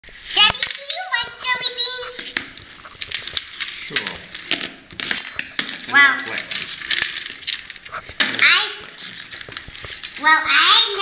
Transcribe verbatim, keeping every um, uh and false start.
Daddy, do you like jelly beans? Sure. Well, Black ones. I, well, I